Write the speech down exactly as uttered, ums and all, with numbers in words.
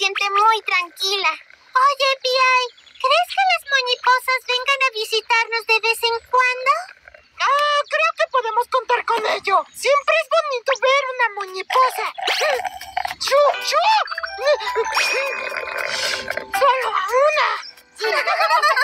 siente muy tranquila. Oye, Piai, ¿crees que las moñiposas vengan a visitarnos de vez en cuando? Ah, creo que podemos contar con ello. Siempre es bonito ver una moñiposa. ¡Chu, chu! ¡Solo una!